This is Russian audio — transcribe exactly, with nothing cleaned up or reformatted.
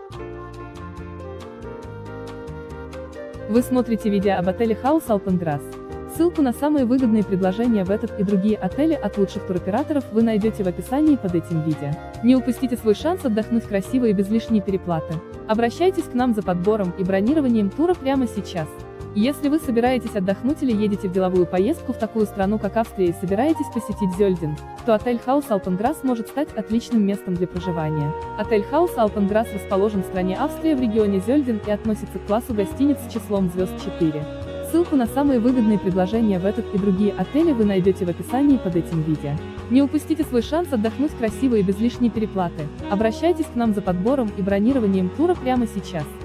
Вы смотрите видео об отеле House Alpen Grass. Ссылку на самые выгодные предложения в этот и другие отели от лучших туроператоров вы найдете в описании под этим видео. Не упустите свой шанс отдохнуть красиво и без лишней переплаты. Обращайтесь к нам за подбором и бронированием тура прямо сейчас. Если вы собираетесь отдохнуть или едете в деловую поездку в такую страну, как Австрия, и собираетесь посетить Зёльден, то отель House Alpen Grass может стать отличным местом для проживания. Отель House Alpen Grass расположен в стране Австрия в регионе Зёльден и относится к классу гостиниц с числом звезд четыре. Ссылку на самые выгодные предложения в этот и другие отели вы найдете в описании под этим видео. Не упустите свой шанс отдохнуть красиво и без лишней переплаты. Обращайтесь к нам за подбором и бронированием тура прямо сейчас.